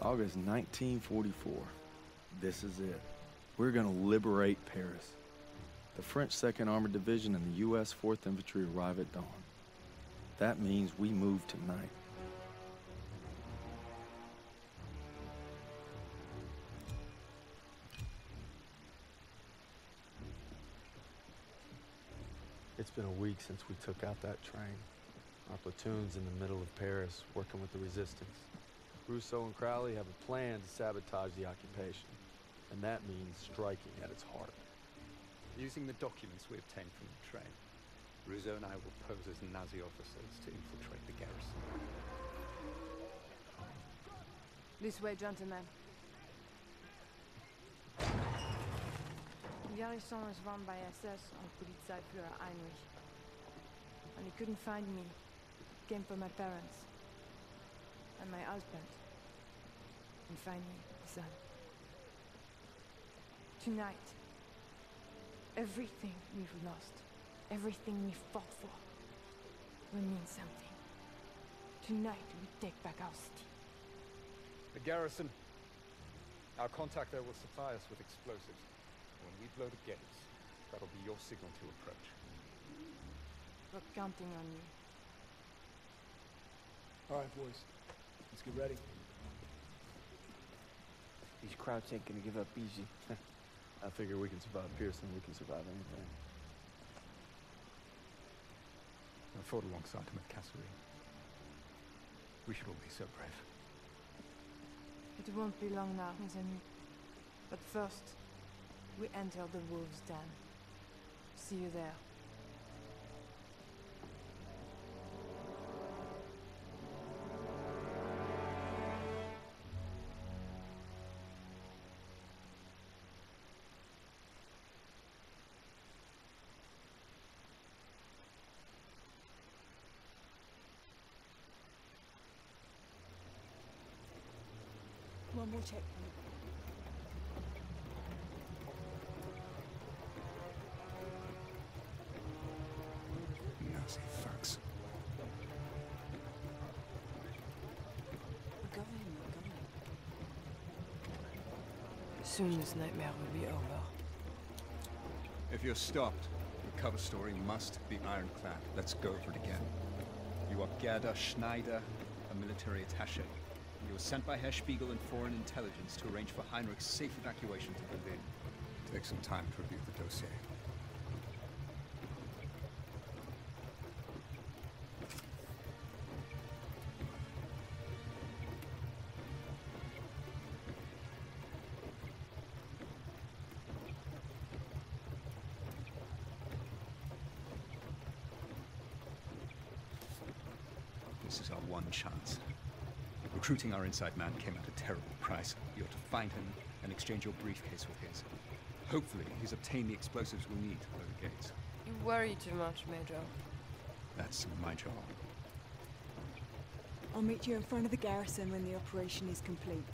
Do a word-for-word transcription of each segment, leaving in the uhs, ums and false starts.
August nineteen forty-four. This is it. We're gonna liberate Paris. The French second Armored Division and the U S fourth Infantry arrive at dawn. That means we move tonight. It's been a week since we took out that train. Our platoon's in the middle of Paris, working with the resistance. Rousseau and Crowley have a plan to sabotage the occupation, and that means striking at its heart. Using the documents we obtained from the train, Rousseau and I will pose as Nazi officers to infiltrate the garrison. This way, gentlemen. The garrison is run by S S and Polizeiführer Heinrich. When he couldn't find me, he came for my parents. And my husband. And finally, the son. Tonight, everything we've lost, everything we fought for, will mean something. Tonight, we take back our city. The garrison. Our contact there will supply us with explosives. When we blow the gates, that'll be your signal to approach. We're counting on you. All right, boys. Let's get ready. These Krauts ain't gonna give up easy. I figure we can survive Pearson, we can survive anything. I fought alongside him at Kasserine. We should all be so brave. It won't be long now, mes amis. But first, we enter the Wolves' Den. See you there. One more checkpoint. Nazi fucks. We're going, we're going. Soon this nightmare will be over. If you're stopped, the cover story must be ironclad. Let's go over it again. You are Gerda Schneider, a military attaché. You were sent by Herr Spiegel and Foreign Intelligence to arrange for Heinrich's safe evacuation to Berlin. Take some time to review the dossier. This is our one chance. Recruiting our inside man came at a terrible price. You're to find him and exchange your briefcase with his. Hopefully, he's obtained the explosives we need to blow the gates. You worry too much, Major. That's my job. I'll meet you in front of the garrison when the operation is complete.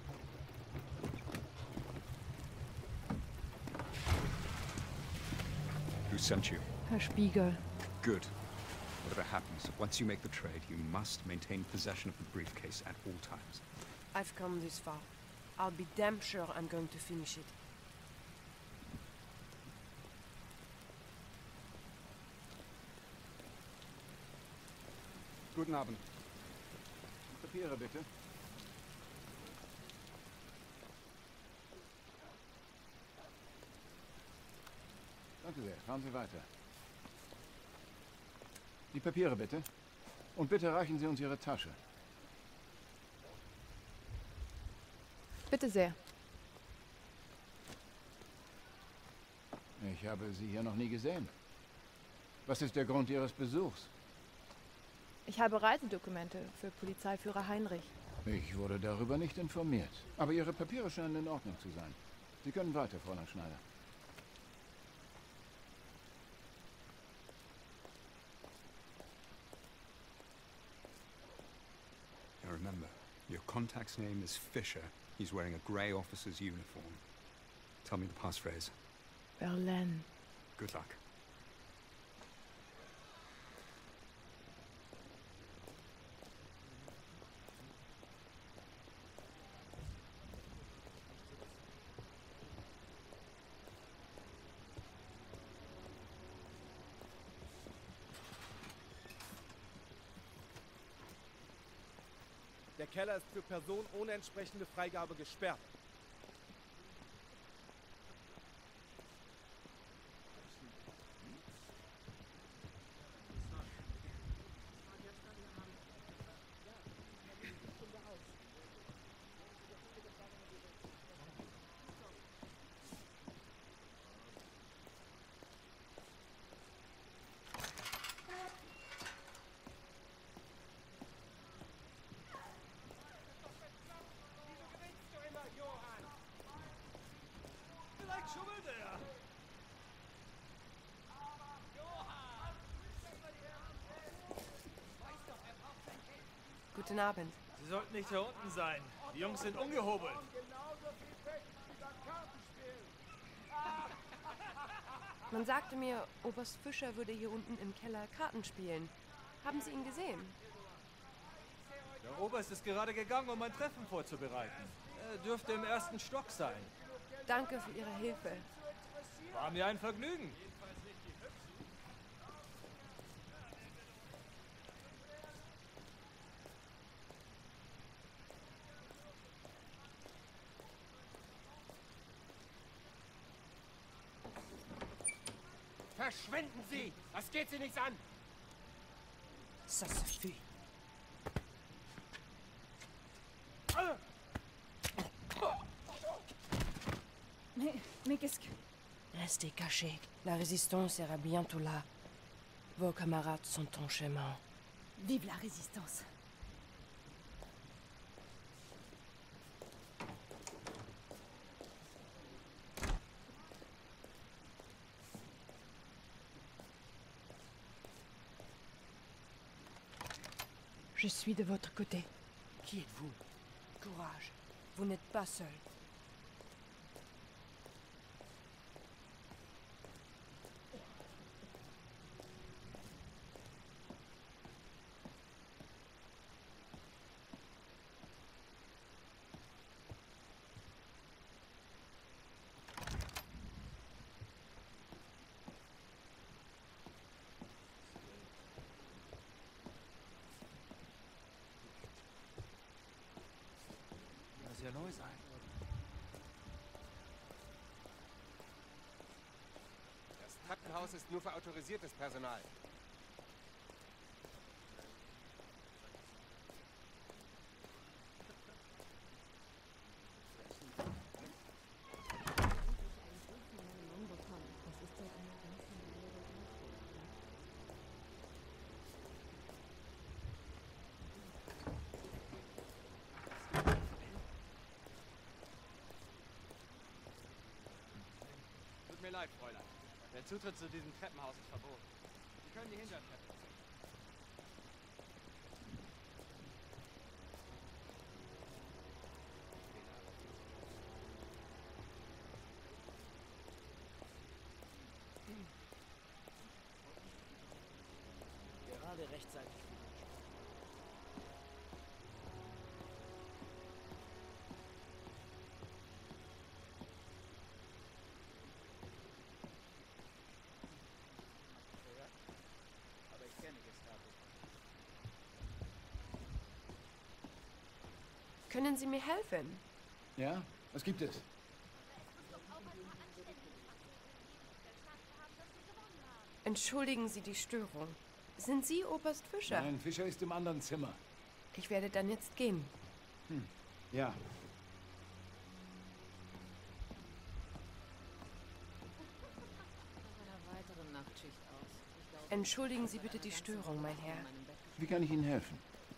Who sent you? Herr Spiegel. Good. Whatever happens, once you make the trade, you must maintain possession of the briefcase at all times. I've come this far. I'll be damn sure I'm going to finish it. Guten Abend. Papiere, bitte. Danke sehr. Fahren Sie weiter. Die Papiere, bitte. Und bitte reichen Sie uns Ihre Tasche. Bitte sehr. Ich habe Sie hier noch nie gesehen. Was ist der Grund Ihres Besuchs? Ich habe Reisedokumente für Polizeiführer Heinrich. Ich wurde darüber nicht informiert. Aber Ihre Papiere scheinen in Ordnung zu sein. Sie können weiter, Fräulein Schneider. Now remember, your contact's name is Fischer. He's wearing a grey officer's uniform. Tell me the passphrase. Berlin. Good luck. Der Keller ist für Personen ohne entsprechende Freigabe gesperrt. Guten Abend. Sie sollten nicht hier unten sein. Die Jungs sind ungehobelt. Man sagte mir, Oberst Fischer würde hier unten im Keller Karten spielen. Haben Sie ihn gesehen? Der Oberst ist gerade gegangen, um ein Treffen vorzubereiten. Er dürfte im ersten Stock sein. Danke für Ihre Hilfe. War mir ein Vergnügen. Verschwinden Sie! Das geht Sie nichts an! Ça suffit. Mais, mais qu'est-ce que... Restez cachés. La résistance sera bientôt là. Vos camarades sont en chemin. Vive la résistance. Je suis de votre côté. Qui êtes-vous? Courage. Vous n'êtes pas seul. Muss ja neu sein. Das Treppenhaus ist nur für autorisiertes Personal. Tut mir leid, Fräulein. Der Zutritt zu diesem Treppenhaus ist verboten. Sie können die Hintertreppe sehen. Gerade rechtzeitig. Aber ich kenne Gestapo. Können Sie mir helfen? Ja? Was gibt es? Entschuldigen Sie die Störung. Sind Sie Oberst Fischer? Nein, Fischer ist im anderen Zimmer. Ich werde dann jetzt gehen. Hm. Ja. Entschuldigen Sie bitte die Störung, mein Herr. Wie kann ich Ihnen helfen?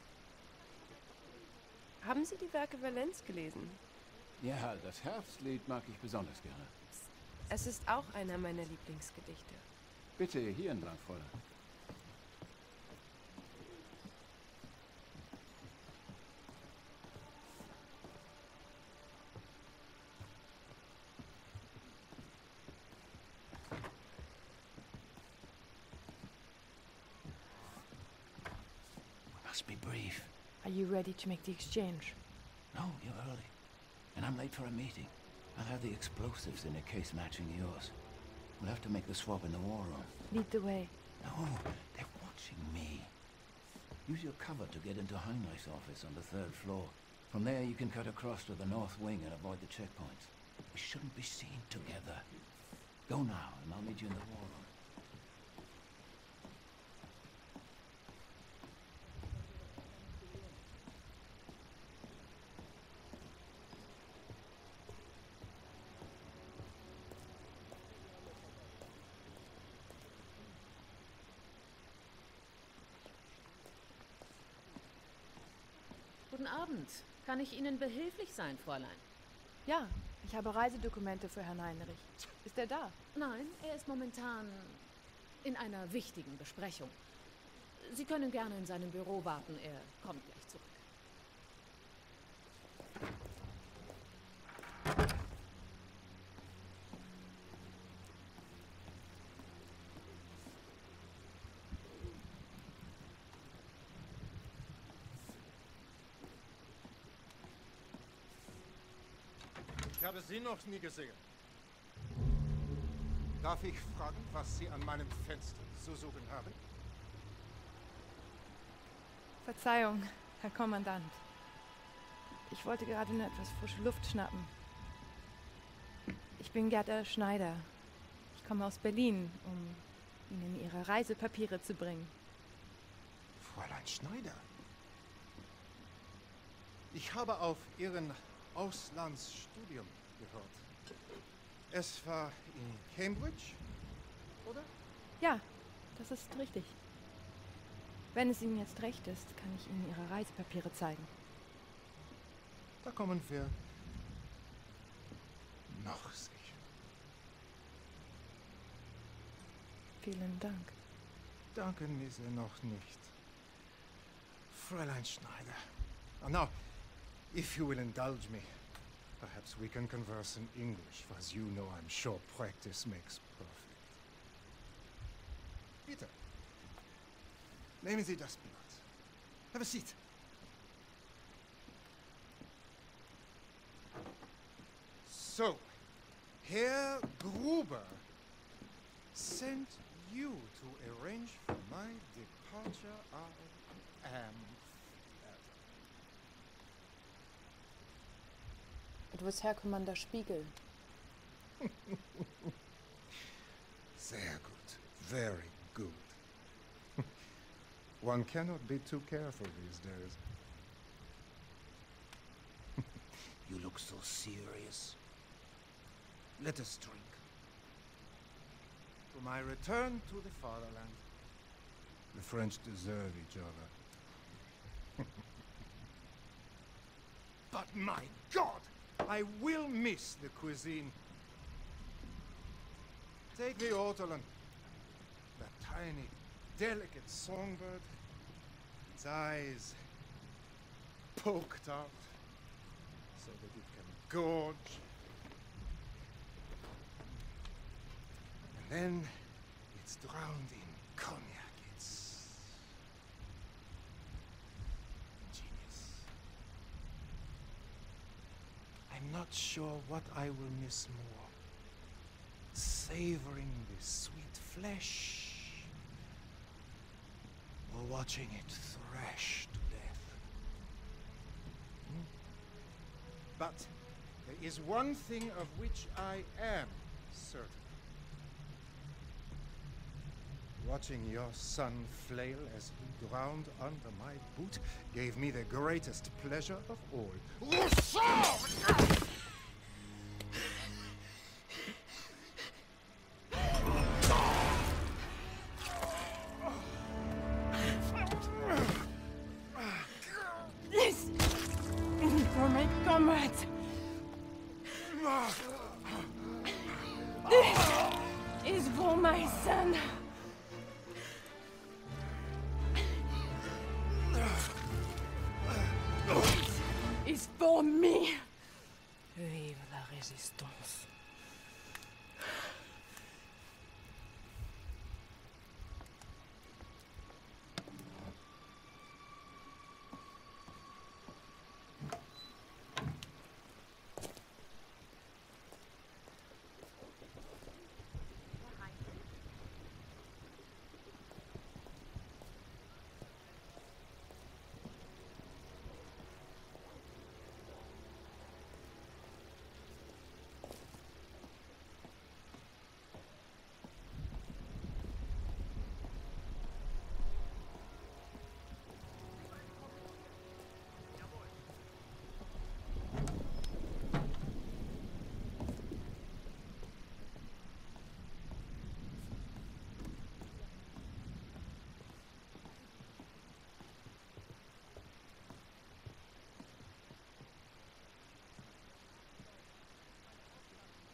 Haben Sie die Werke Valenz gelesen? Ja, das Herbstlied mag ich besonders gerne. Es ist auch einer meiner Lieblingsgedichte. Bitte, hier entlang, Fräulein. Must be brief. Are you ready to make the exchange? No, you're early. And I'm late for a meeting. I'll have the explosives in a case matching yours. We'll have to make the swap in the war room. Lead the way. No, they're watching me. Use your cover to get into Heinrich's office on the third floor. From there, you can cut across to the north wing and avoid the checkpoints. We shouldn't be seen together. Go now, and I'll meet you in the war room. Guten Abend. Kann ich Ihnen behilflich sein, Fräulein? Ja, ich habe Reisedokumente für Herrn Heinrich. Ist er da? Nein, er ist momentan in einer wichtigen Besprechung. Sie können gerne in seinem Büro warten, er kommt gleich zurück. Ich habe Sie noch nie gesehen. Darf ich fragen, was Sie an meinem Fenster zu suchen haben? Verzeihung, Herr Kommandant. Ich wollte gerade nur etwas frische Luft schnappen. Ich bin Gerda Schneider. Ich komme aus Berlin, um Ihnen Ihre Reisepapiere zu bringen. Fräulein Schneider? Ich habe auf Ihren Auslandsstudium gehört. Es war in Cambridge, oder? Ja, das ist richtig. Wenn es Ihnen jetzt recht ist, kann ich Ihnen Ihre Reisepapiere zeigen. Da kommen wir noch sicher. Vielen Dank. Danken ist er noch nicht. Fräulein Schneider. Oh, now, if you will indulge me, perhaps we can converse in English, for as you know, I'm sure practice makes perfect. Bitte. Nehmen Sie das Blatt. Have a seat. So, Herr Gruber sent you to arrange for my departure. I am It was Herr Commander Spiegel. Sehr gut. Very good. One cannot be too careful these days. You look so serious. Let us drink. To my return to the fatherland. The French deserve each other. But my God! I will miss the cuisine. Take the ortolan. That tiny, delicate songbird. Its eyes poked out so that it can gorge. And then it's drowned in cognac. It's genius. I'm not sure what I will miss more. Savoring the sweet flesh, or watching it thrash to death. Hmm? But there is one thing of which I am certain. Watching your son flail as he drowned under my boot gave me the greatest pleasure of all. Rousseau! This is for my comrades. This is for my son. Is for me. Vive la résistance.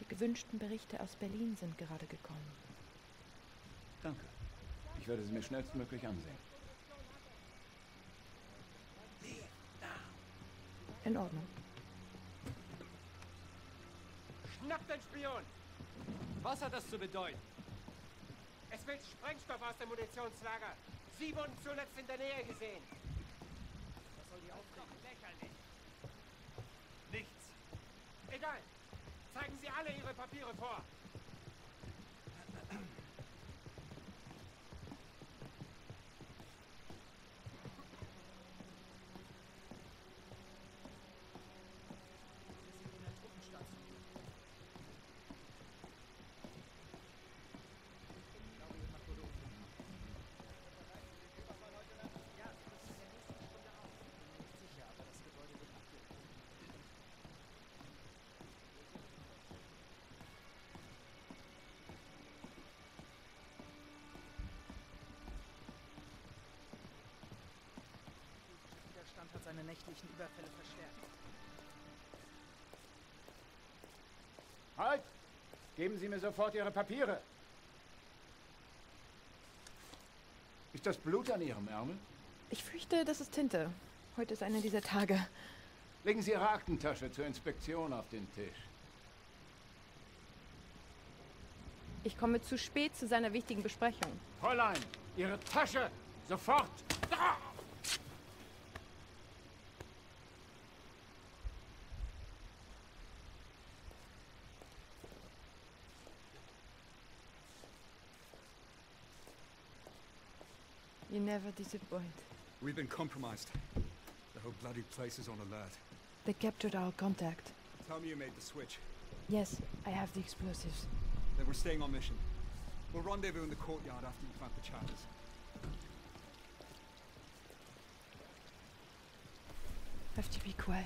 gewünschten Berichte aus Berlin sind gerade gekommen. Danke. Ich werde sie mir schnellstmöglich ansehen. In Ordnung. Schnappt den Spion! Was hat das zu bedeuten? Es wird Sprengstoff aus dem Munitionslager. Sie wurden zuletzt in der Nähe gesehen. Was soll die Aufregung? Lächerlich. Nichts. Egal. Zeigen Sie alle Ihre Papiere vor. Hat seine nächtlichen Überfälle verstärkt. Halt! Geben Sie mir sofort Ihre Papiere! Ist das Blut an Ihrem Ärmel? Ich fürchte, das ist Tinte. Heute ist einer dieser Tage. Legen Sie Ihre Aktentasche zur Inspektion auf den Tisch. Ich komme zu spät zu seiner wichtigen Besprechung. Fräulein, Ihre Tasche! Sofort! Da! You never disappoint. We've been compromised. The whole bloody place is on alert. They captured our contact. Tell me you made the switch. Yes, I have the explosives. Then we're staying on mission. We'll rendezvous in the courtyard after you plant the charters. Have to be quiet.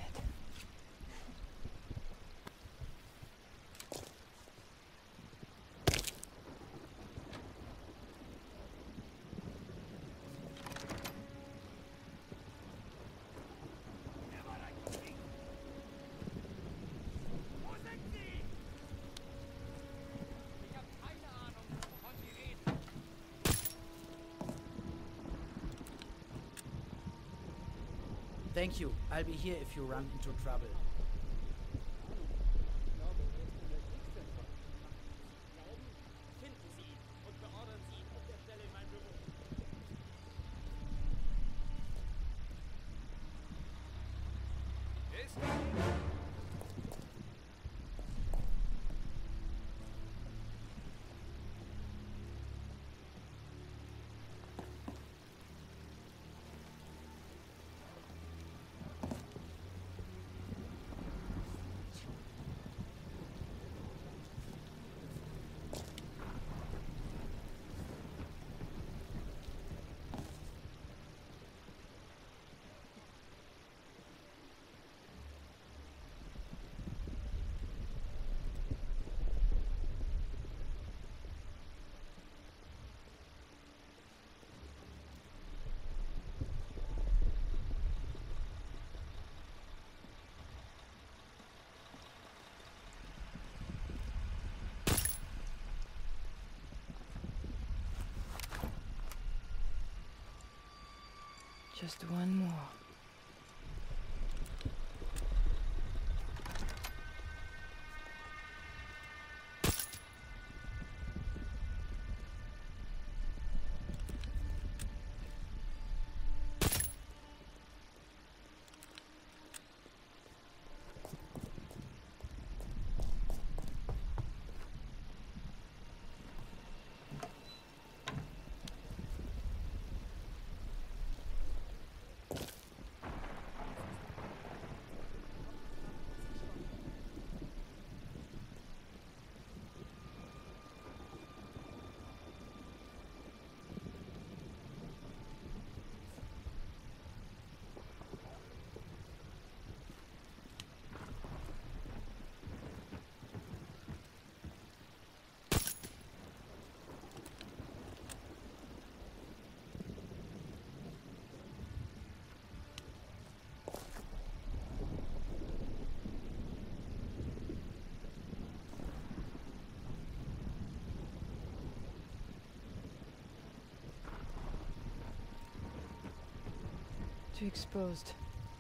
Thank you. I'll be here if you run into trouble. Just one more. Too exposed.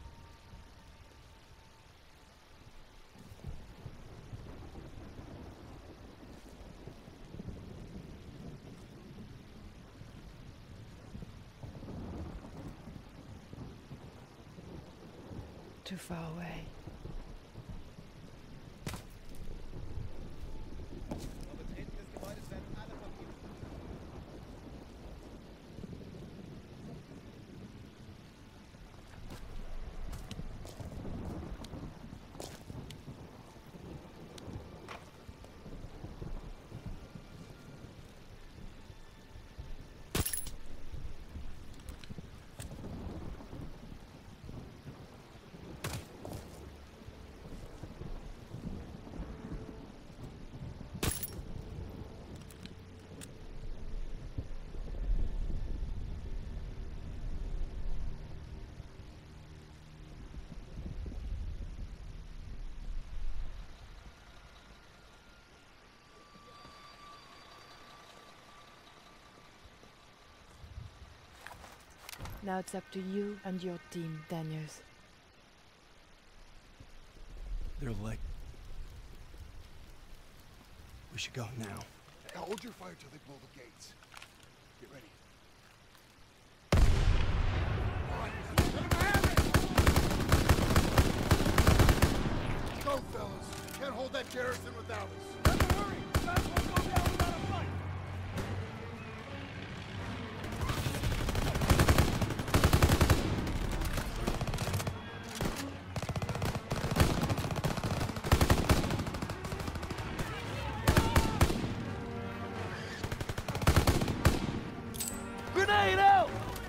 Too far away. Now it's up to you and your team, Daniels. They're late. We should go now. Now hold your fire till they blow the gates. Get ready. Let's go, fellas. Can't hold that garrison without us. Never worry. Guys won't go down without a fight. Grenade out!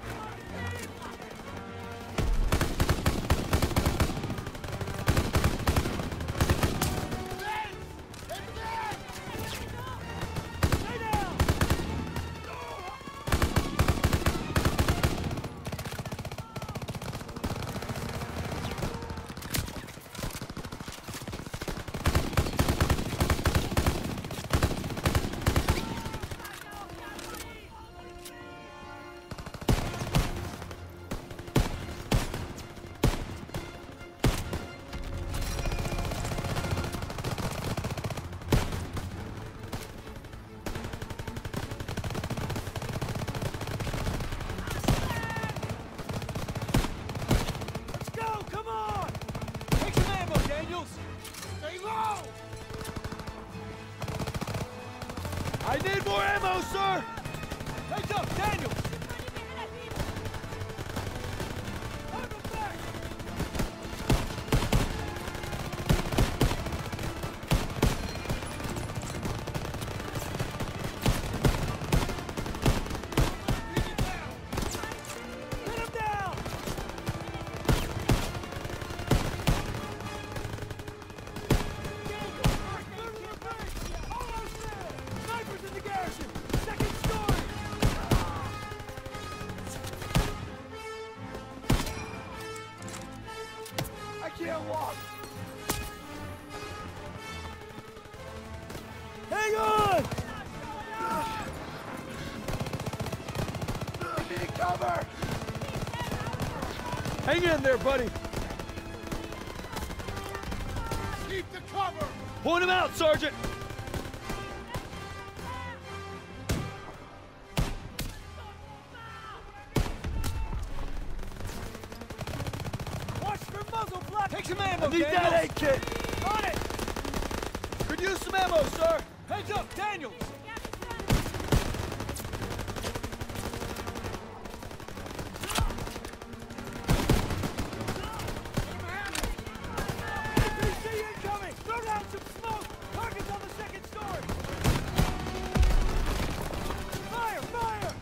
I need more ammo, sir! Heads up, Daniel! Hang on! I need cover! Hang in there, buddy! Keep the cover! Point him out, Sergeant! Watch for muzzle block! Take some ammo, I need Daniels. that aid kit! On it! Could use some ammo, sir! Heads up, Daniels! A P C incoming! Throw down some smoke! Target's on the second story! Fire! Fire!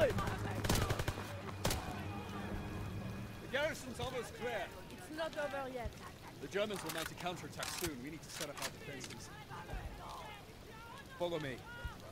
going! The garrison's almost clear. It's not over yet. The Germans will mount a counterattack soon. We need to set up our defenses. Follow me.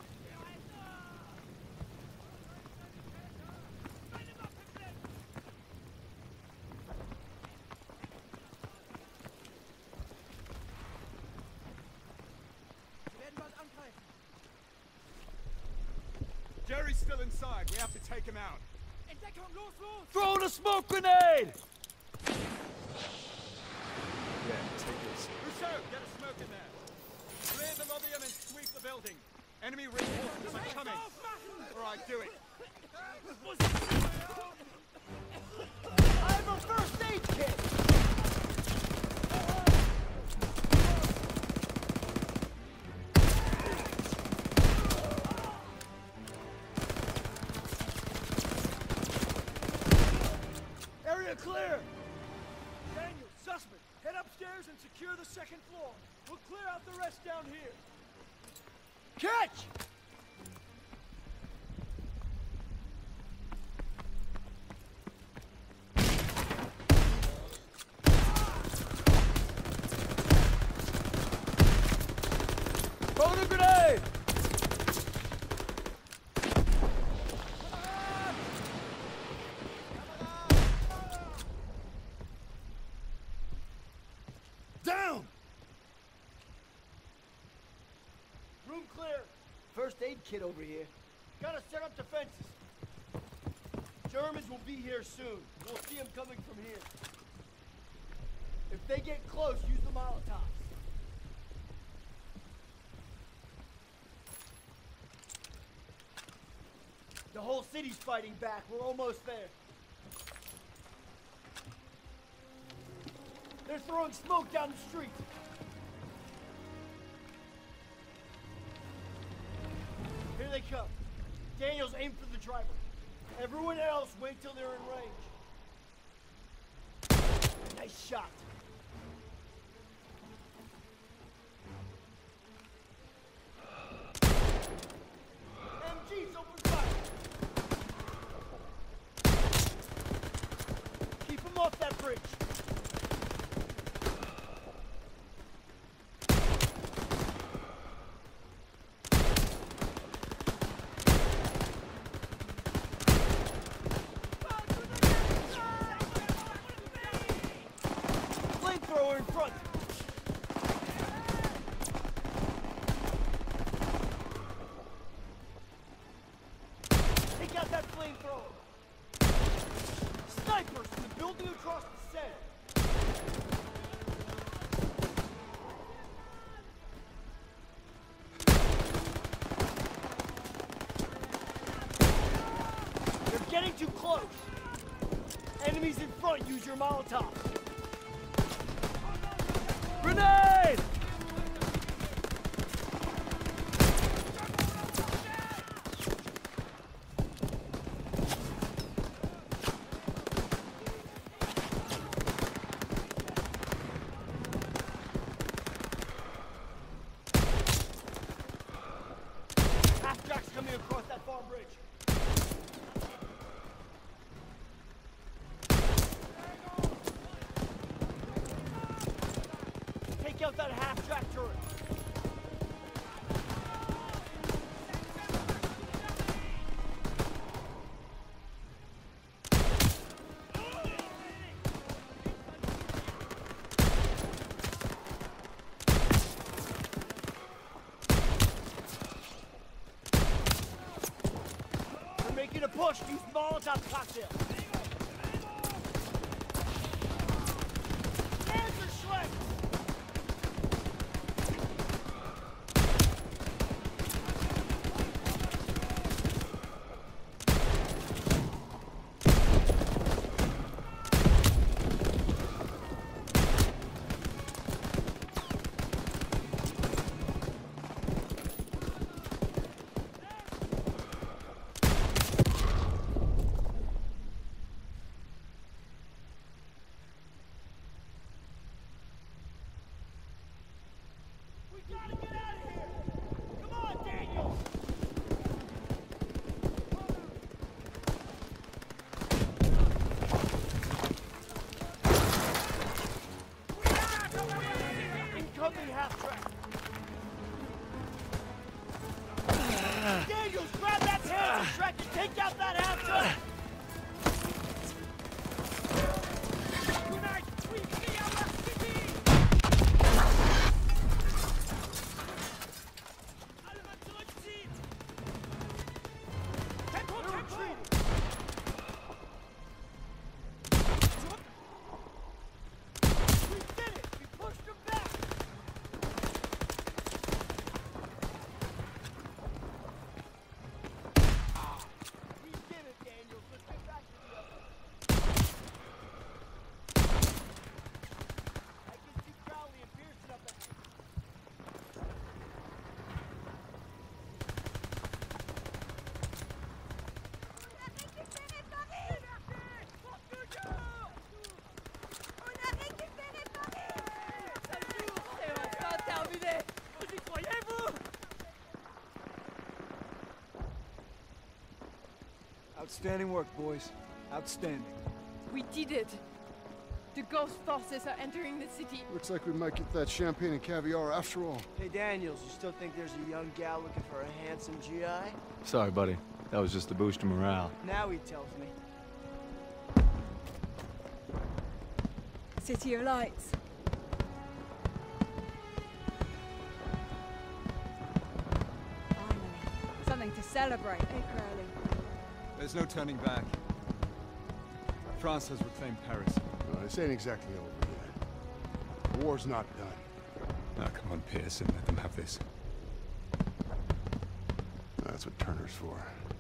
Jerry's still inside. We have to take him out. Throw the smoke grenade! Yeah, take this. Rousseau, get a smoke in there. Clear the lobby and then sweep the building. Enemy reinforcements are coming. All right, do it. I have a first aid kit! Area clear! Daniel, Sussman, head upstairs and secure the second floor. We'll clear out the rest down here. Catch! Throw the grenade! Down! Room clear. First aid kit over here. Gotta set up defenses. Germans will be here soon. We'll see them coming from here. If they get close, use the Molotovs. The whole city's fighting back. We're almost there. They're throwing smoke down the street. Here they come. Daniels, aim for the driver. Everyone else, wait till they're in range. Nice shot. M Gs, open fire. Keep them off that bridge. Flamethrower in front. Take out that flamethrower. Snipers from the building across the center. They're getting too close. Enemies in front, use your Molotov. Grenade! Half-Jack's coming across that far bridge. Take out that half-track turret. We're making a push. Use Molotov cocktail. Answer Schleck! Outstanding work, boys. Outstanding. We did it. The ghost forces are entering the city. Looks like we might get that champagne and caviar after all. Hey, Daniels, you still think there's a young gal looking for a handsome G I? Sorry, buddy. That was just to boost your morale. Now he tells me. City of Lights. Finally. Something to celebrate. Hey, Crowley. There's no turning back. France has reclaimed Paris. No, this ain't exactly over yet. The war's not done. Now, come on, Pearson. Let them have this. That's what Turner's for.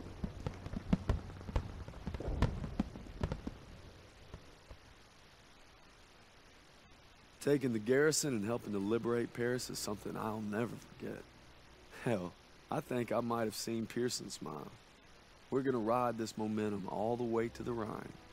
Taking the garrison and helping to liberate Paris is something I'll never forget. Hell, I think I might have seen Pearson smile. We're gonna ride this momentum all the way to the Rhine.